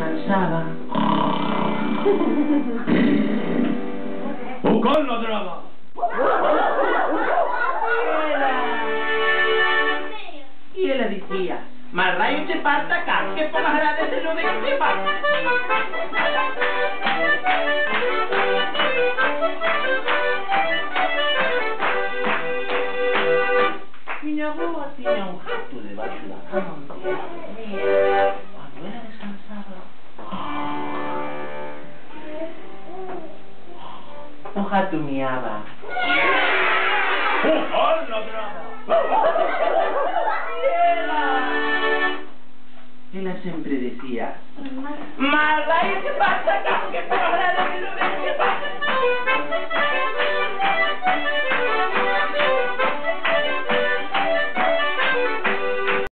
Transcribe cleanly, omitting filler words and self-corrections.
descansaba. O con ladraba. Y ella decía, más rayo te falta acá, que por las grades de lo de que te pasa. Miña boa tiña un gato debaixo da cama. Cuando ela descansaba, o gato miaba. O con ladraba. Ela sempre decía, más rayo te falta acá, que por las grades de lo de que te pasa.